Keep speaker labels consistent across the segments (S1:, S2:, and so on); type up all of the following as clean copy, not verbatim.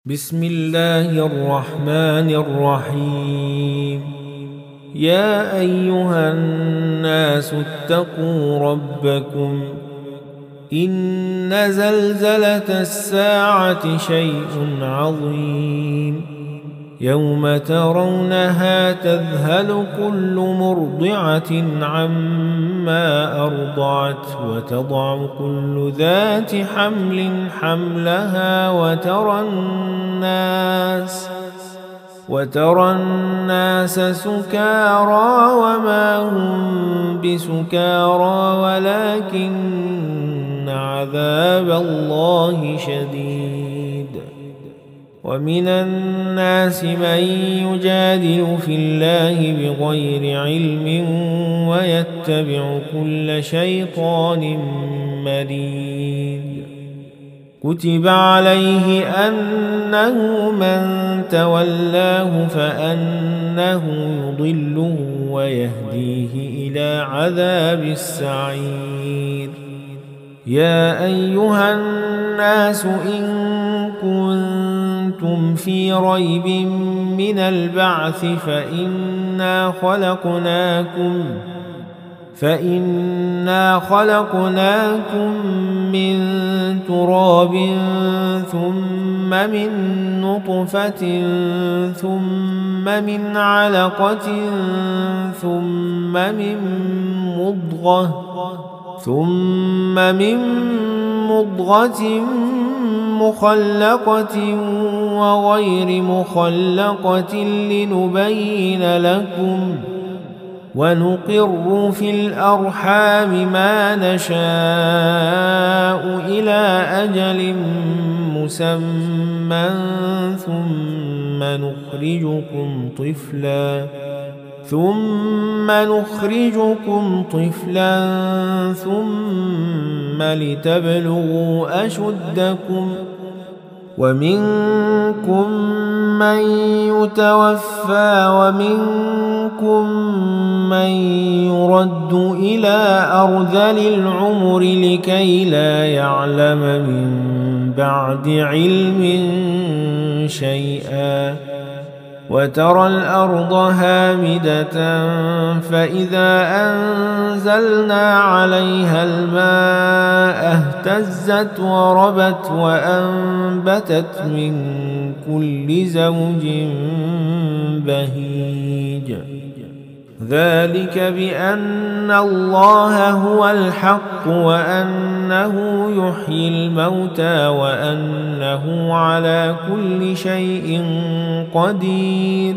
S1: بسم الله الرحمن الرحيم. يا أيها الناس اتقوا ربكم إن زلزلة الساعة شيء عظيم يوم ترونها تذهل كل مرضعة عما أرضعت وتضع كل ذات حمل حملها وترى الناس سكارى وما هم بسكارى ولكن عذاب الله شديد. ومن الناس من يجادل في الله بغير علم ويتبع كل شيطان مريد. كتب عليه أنه من تولاه فأنه يضله ويهديه إلى عذاب السعير. يا أيها الناس إن كنتم في ريب من البعث فإنا خلقناكم من تراب ثم من نطفة ثم من علقة ثم من مضغة مخلقة وغير مخلقة لنبين لكم ونقر في الأرحام ما نشاء إلى أجل مسمى ثم نخرجكم طفلا ثم لتبلغوا أشدكم ومنكم من يتوفى ومنكم من يرد إلى أرذل العمر لكي لا يعلم من بعد علم شيئا. وترى الأرض هامدة فإذا أنزلنا عليها الماء اهتزت وربت وأنبتت من كل زوج بهيج. ذلك بأن الله هو الحق وأنه يحيي الموتى وأنه على كل شيء قدير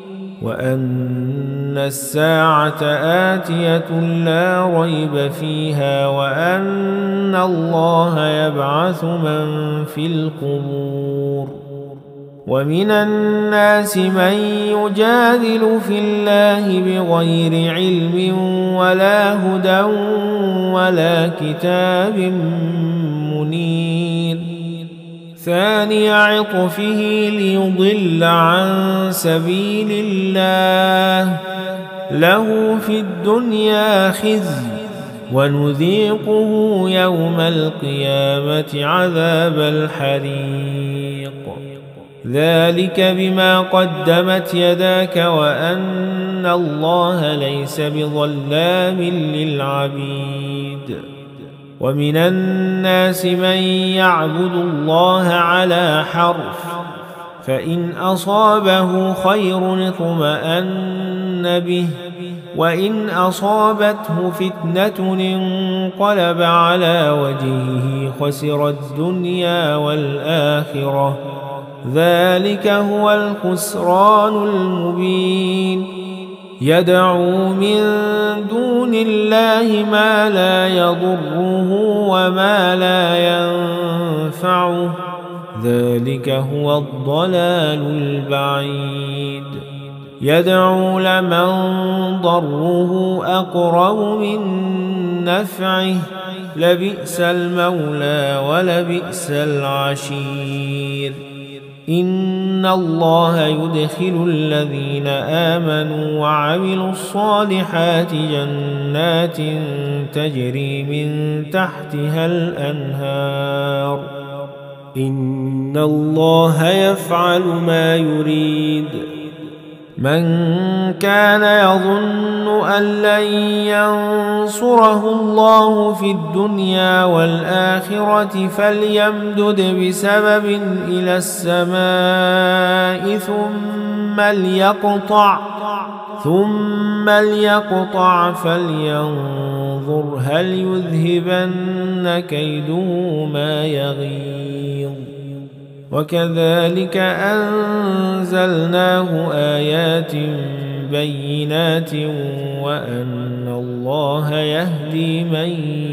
S1: وأن الساعة آتية لا ريب فيها وأن الله يبعث من في القبور. ومن الناس من يجادل في الله بغير علم ولا هدى ولا كتاب منير. ثاني عطفه ليضل عن سبيل الله له في الدنيا خزي ونذيقه يوم القيامة عذاب الحريق. ذلك بما قدمت يداك وأن الله ليس بظلام للعبيد. ومن الناس من يعبد الله على حرف فإن أصابه خير اطمأن به وإن أصابته فتنة انقلب على وجهه خسر الدنيا والآخرة. ذلك هو الخسران المبين. يدعو من دون الله ما لا يضره وما لا ينفعه ذلك هو الضلال البعيد. يدعو لمن ضره أقرب من نفعه لبئس المولى ولبئس العشير. إن الله يدخل الذين آمنوا وعملوا الصالحات جنات تجري من تحتها الأنهار إن الله يفعل ما يريد. من كان يظن أن لن ينصره الله في الدنيا والآخرة فليمدد بسبب إلى السماء ثم ليقطع فلينظر هل يذهبن كيده ما يغيظ. وكذلك أنزلناه آيات بينات وأن الله يهدي من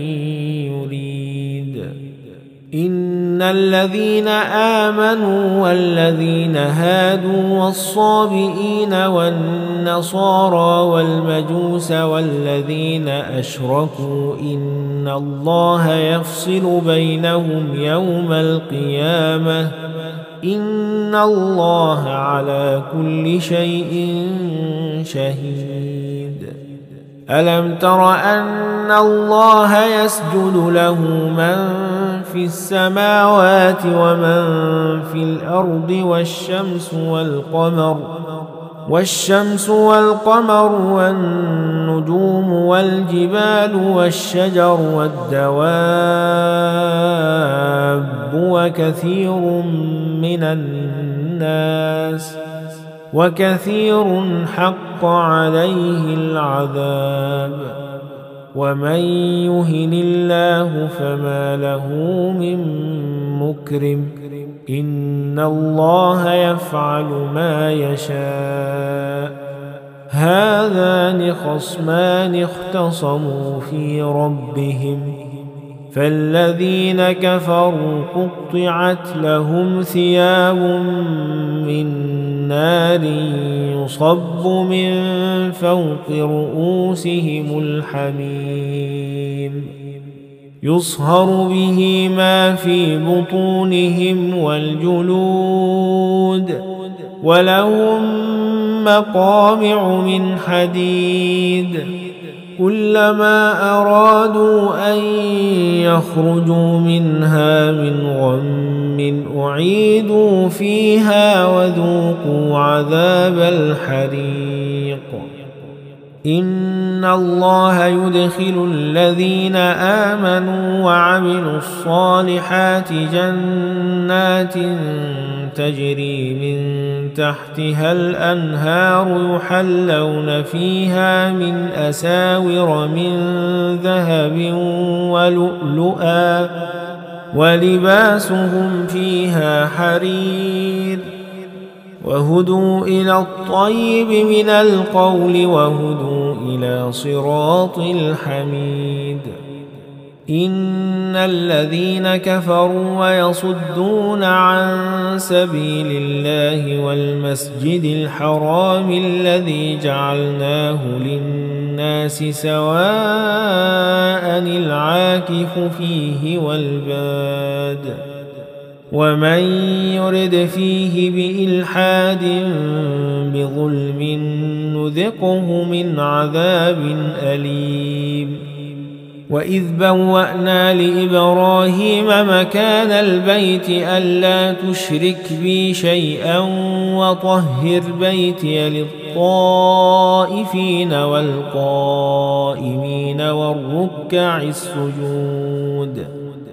S1: يريد. إن الذين آمنوا والذين هادوا والصابئين والنصارى والمجوس والذين أشركوا إن الله يفصل بينهم يوم القيامة إن الله على كل شيء شهيد. ألم تر أن الله يسجد له من في السماوات ومن في الأرض والشمس والقمر والنجوم والجبال والشجر والدواب وكثير حق عليه العذاب. ومن يهن الله فما له من مكرم إن الله يفعل ما يشاء. هذان خصمان اختصموا في ربهم فالذين كفروا قطعت لهم ثياب من نار يصب من فوق رؤوسهم الحميم يصهر به ما في بطونهم والجلود ولهم مقامع من حديد كلما أرادوا أن يخرجوا منها من غم أعيدوا فيها وذوقوا عذاب الحريق. إن الله يدخل الذين آمنوا وعملوا الصالحات جنات تجري من تحتها الأنهار يحلون فيها من أساور من ذهب ولؤلؤا ولباسهم فيها حرير وهدوا إلى الطيب من القول وهدوا إلى صراط الحميد. إن الذين كفروا ويصدون عن سبيل الله والمسجد الحرام الذي جعلناه للناس سواء العاكف فيه والباد ومن يرد فيه بإلحاد بظلم نذقه من عذاب أليم. وإذ بوأنا لإبراهيم مكان البيت ألا تشرك بي شيئا وطهر بيتي للطائفين والقائمين والركع السجود.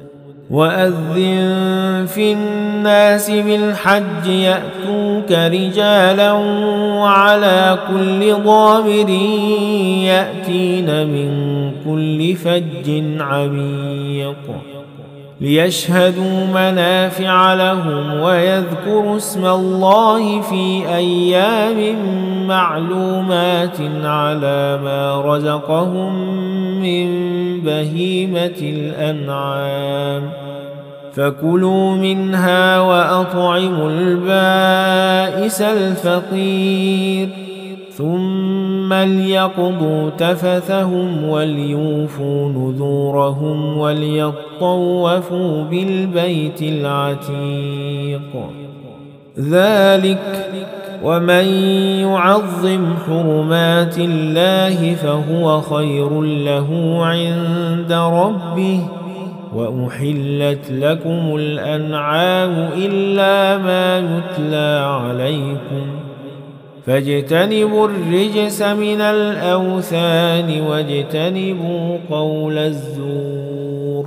S1: وأذن في الناس بالحج يأتوك رجالا وعلى كل ضامر يأتين من كل فج عميق ليشهدوا منافع لهم ويذكروا اسم الله في أيام معلومات على ما رزقهم من بهيمة الأنعام فكلوا منها وأطعموا البائس الفقير ثم ليقضوا تفثهم وليوفوا نذورهم وليطوفوا بالبيت العتيق. ذلك ومن يعظم حرمات الله فهو خير له عند ربه وأحلت لكم الأنعام إلا ما يتلى عليكم فاجتنبوا الرجس من الأوثان واجتنبوا قول الزور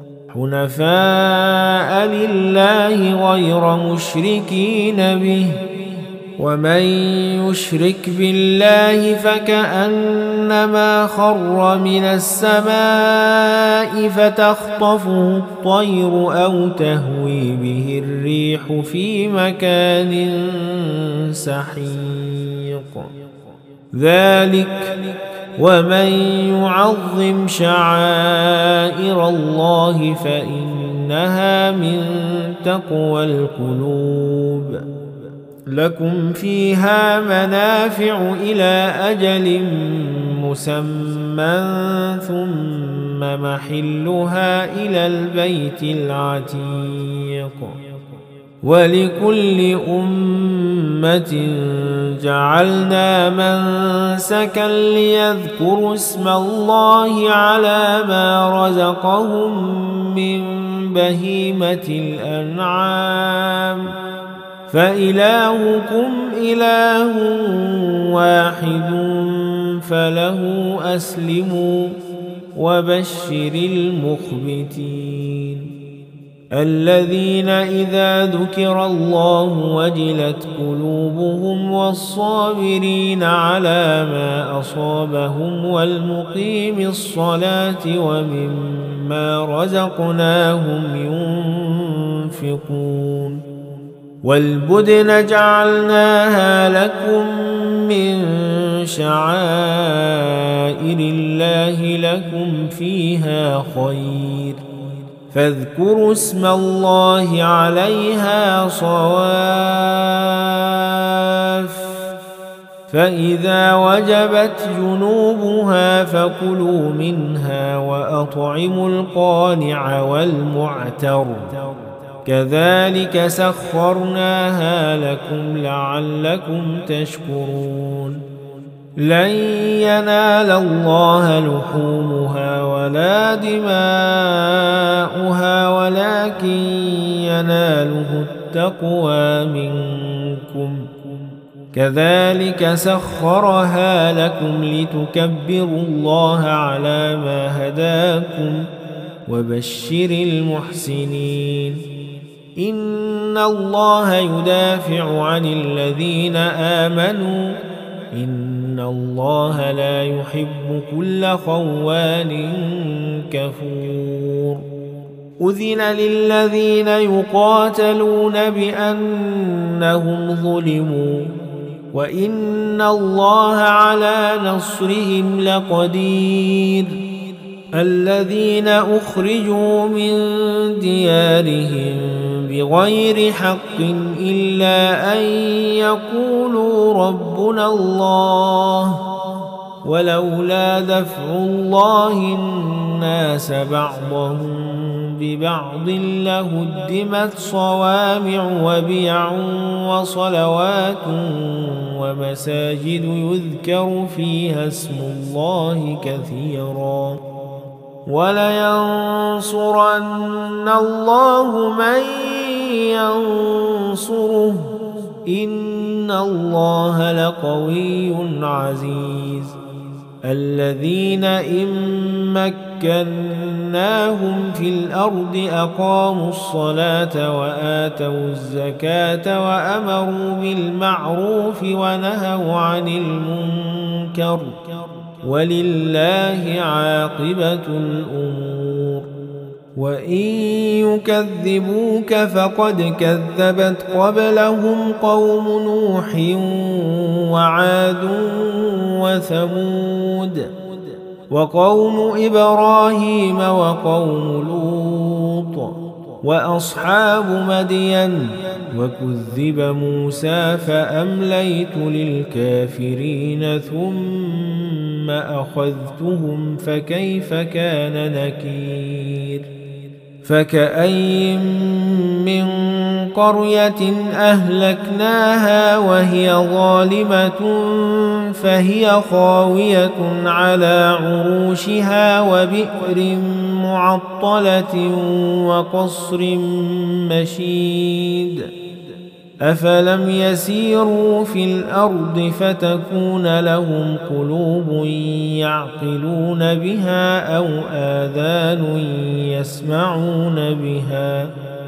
S1: حنفاء لله غير مشركين به ومن يشرك بالله فكأنما خر من السماء فتخطفه الطير أو تهوي به الريح في مكان سحيق ذلك ومن يعظم شعائر الله فإنها من تقوى القلوب لكم فيها منافع إلى أجل مسمى ثم محلها إلى البيت العتيق ولكل أمة جعلنا منسكا ليذكروا اسم الله على ما رزقهم من بهيمة الأنعام فإلهكم إله واحد فله أسلموا وبشر المخبتين الذين إذا ذكر الله وجلت قلوبهم والصابرين على ما أصابهم والمقيم الصلاة ومما رزقناهم ينفقون والبدن جعلناها لكم من شعائر الله لكم فيها خير فاذكروا اسم الله عليها صواف فإذا وجبت جنوبها فكلوا منها وأطعموا القانع والمعتر كذلك سخرناها لكم لعلكم تشكرون لن ينال الله لحومها ولا دماؤها ولكن يناله التقوى منكم كذلك سخرها لكم لتكبروا الله على ما هداكم وبشر المحسنين إن الله يدافع عن الذين آمنوا إن الله لا يحب كل خوان كفور أذن للذين يقاتلون بأنهم ظلموا وإن الله على نصرهم لقدير الذين أخرجوا من ديارهم بغير حق إلا أن يقولوا ربنا الله ولولا دفع الله الناس بعضهم ببعض لهدمت صوامع وبيع وصلوات ومساجد يذكر فيها اسم الله كثيرا ولينصرن الله من ينصره إن الله لقوي عزيز الذين إن مكناهم في الأرض أقاموا الصلاة وآتوا الزكاة وأمروا بالمعروف ونهوا عن المنكر ولله عاقبة الأمور وإن يكذبوك فقد كذبت قبلهم قوم نوح وعاد وثمود وقوم إبراهيم وقوم لوط وأصحاب مدين وكذب موسى فأمليت للكافرين ثم أخذتهم فكيف كان نكير فكأين من قرية أهلكناها وهي ظالمة فهي خاوية على عروشها وبئر معطلة وقصر مشيد أفلم يسيروا في الأرض فتكون لهم قلوب يعقلون بها أو آذان يسمعون بها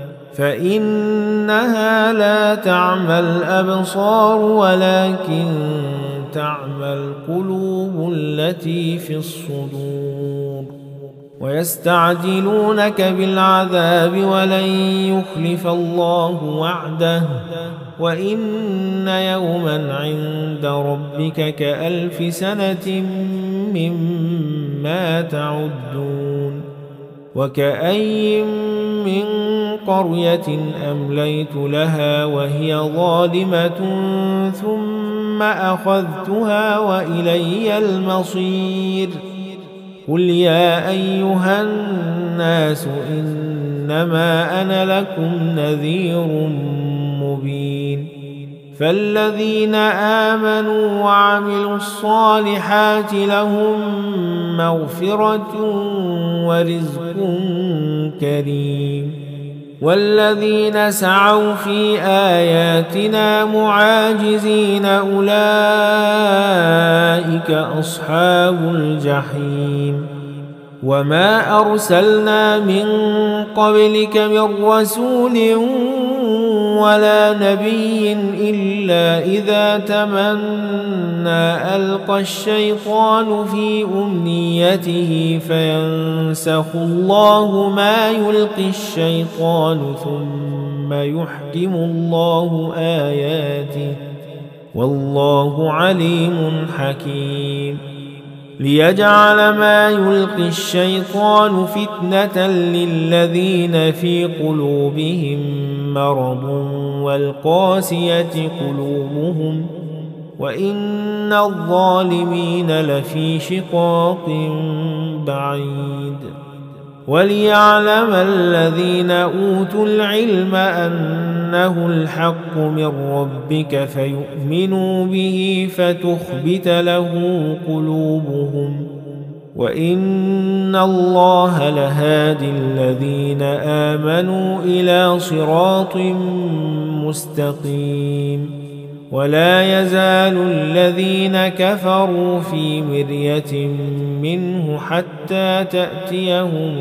S1: فإنها لا تعمى الأبصار ولكن تعمى القلوب التي في الصدور ويستعجلونك بالعذاب ولن يخلف الله وعده وإن يوما عند ربك كألف سنة مما تعدون وكأين من قرية أمليت لها وهي ظالمة ثم أخذتها وإلي المصير قل يا أيها الناس إنما أنا لكم نذير مبين فالذين آمنوا وعملوا الصالحات لهم مغفرة ورزق كريم والذين سعوا في آياتنا معاجزين أولئك أصحاب الجحيم وما أرسلنا من قبلك من رسول ولا نبي إلا إذا تمنى ألقى الشيطان في أمنيته فينسخ الله ما يلقي الشيطان ثم يحكم الله آياته والله عليم حكيم ليجعل ما يلقي الشيطان فتنة للذين في قلوبهم مرض والقاسية قلوبهم وإن الظالمين لفي شقاق بعيد وليعلم الذين أوتوا العلم أنه الحق من ربك فيؤمنوا به فتخبت له قلوبهم وإن الله لهادي الذين آمنوا إلى صراط مستقيم ولا يزال الذين كفروا في مرية منه حتى تأتيهم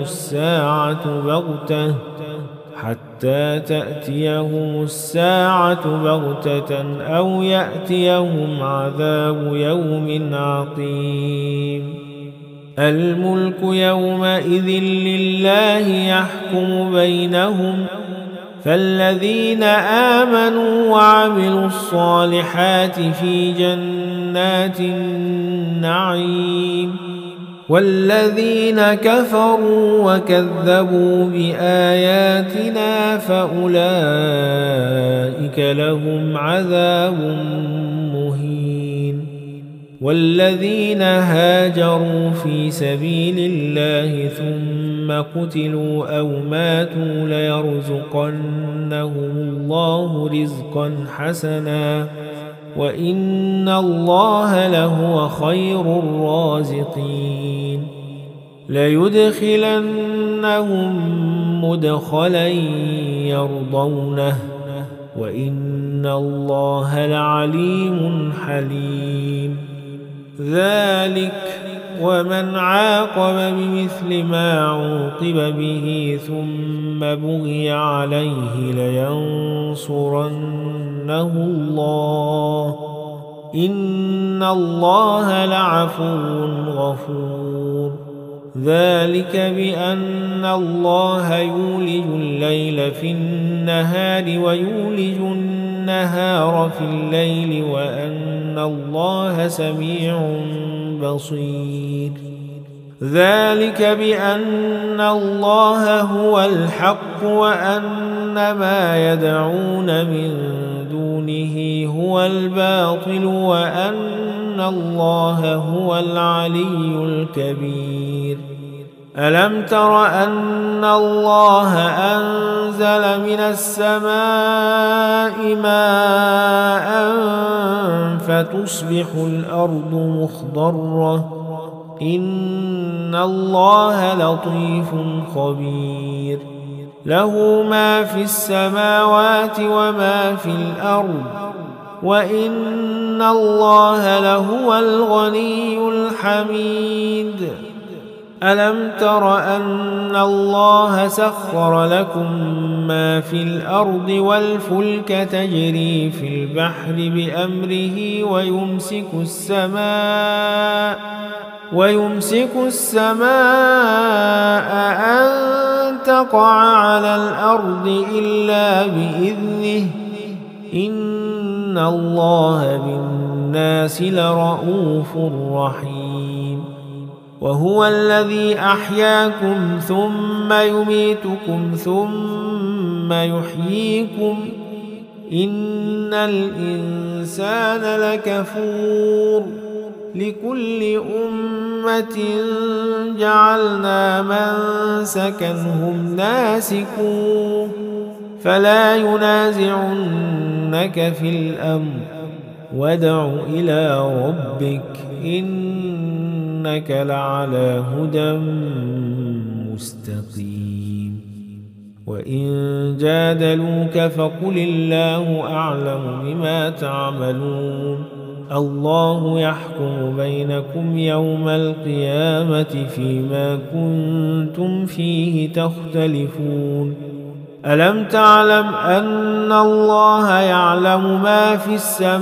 S1: الساعة بغتة أو يأتيهم عذاب يوم عقيم الملك يومئذ لله يحكم بينهم فالذين آمنوا وعملوا الصالحات في جنات النعيم والذين كفروا وكذبوا بآياتنا فأولئك لهم عذاب مهين والذين هاجروا في سبيل الله ثم قتلوا أو ماتوا ليرزقنهم الله رزقا حسنا وإن الله لهو خير الرازقين ليدخلنهم مدخلا يرضونه وإن الله لعليم حليم ذلك ومن عاقب بمثل ما عوقب به ثم بغي عليه لينصرنه الله إن الله لعفو غفور ذلك بأن الله يولج الليل في النهار ويولج النهار في الليل وأن الله سميع بصير ذلك بأن الله هو الحق وأن ما يدعون من دونه هو الباطل وأن الله هو العلي الكبير ألم تر أن الله أنزل من السماء ماء فتصبح الأرض مخضرة إن الله لطيف خبير له ما في السماوات وما في الأرض وإن الله لهو الغني الحميد ألم تر أن الله سخر لكم ما في الأرض والفلك تجري في البحر بأمره ويمسك السماء أن تقع على الأرض إلا بإذنه إن الله بالناس لرءوف رحيم وهو الذي أحياكم ثم يميتكم ثم يحييكم إن الإنسان لكفور لكل أمة جعلنا منسكا هم ناسكوه فلا ينازعنك في الأمر وادع إلى ربك إنك لعلى هدى مستقيم وإن جادلوك فقل الله أعلم بما تعملون الله يحكم بينكم يوم القيامة فيما كنتم فيه تختلفون ألم تعلم أن الله يعلم ما في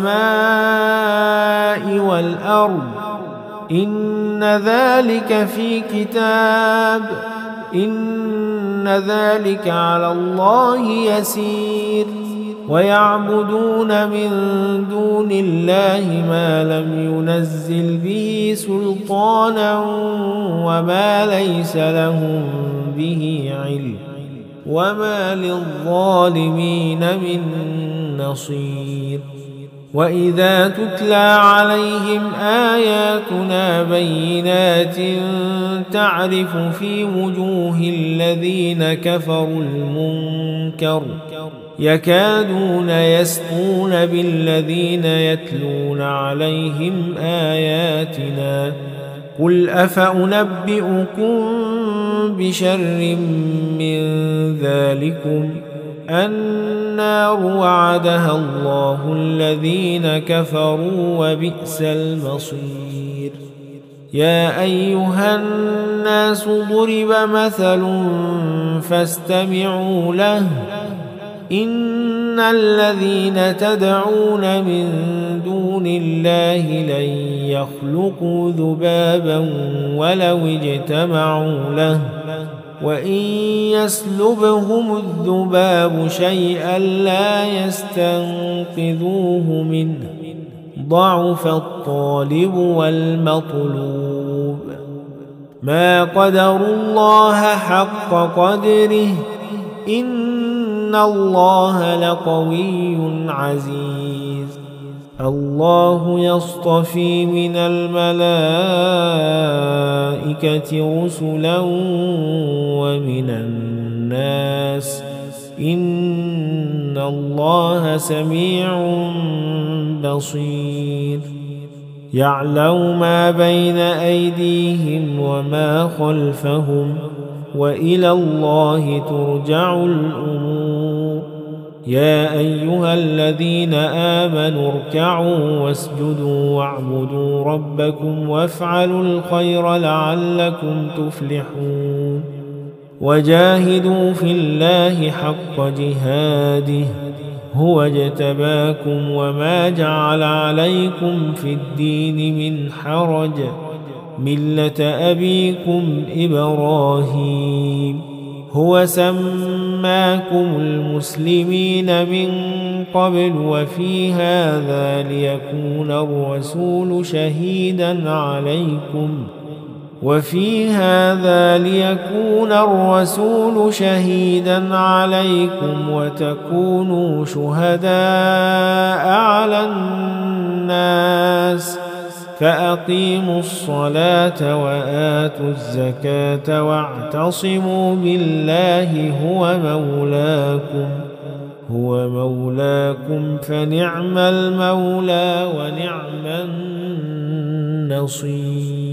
S1: السماء والأرض إن ذلك في كتاب إن ذلك على الله يسير ويعبدون من دون الله ما لم ينزل به سلطانا وما ليس لهم به علم وما للظالمين من نصير وإذا تتلى عليهم آياتنا بينات تعرف في وجوه الذين كفروا المنكر يكادون يسطون بالذين يتلون عليهم آياتنا قل أفأنبئكم بشر من ذلكم النار وعدها الله الذين كفروا وبئس المصير يا أيها الناس ضرب مثل فاستمعوا له إن الذين تدعون من دون الله لن يخلقوا ذبابا ولو اجتمعوا له وإن يسلبهم الذباب شيئا لا يستنقذوه منه ضعف الطالب والمطلوب ما قدروا الله حق قدره إن الله لقوي عزيز الله يصطفي من الملائكة رسلا ومن الناس إن الله سميع بصير يعلم ما بين أيديهم وما خلفهم وإلى الله ترجع الأمور يا أيها الذين آمنوا اركعوا واسجدوا واعبدوا ربكم وافعلوا الخير لعلكم تفلحون وجاهدوا في الله حق جهاده هو اجتباكم وما جعل عليكم في الدين من حرج ملة أبيكم إبراهيم هو سماكم المسلمين من قبل وفي هذا ليكون الرسول شهيدا عليكم وتكونوا شهداء على الناس فأقيموا الصلاة وآتوا الزكاة واعتصموا بالله هو مولاكم فنعم المولى ونعم النصير.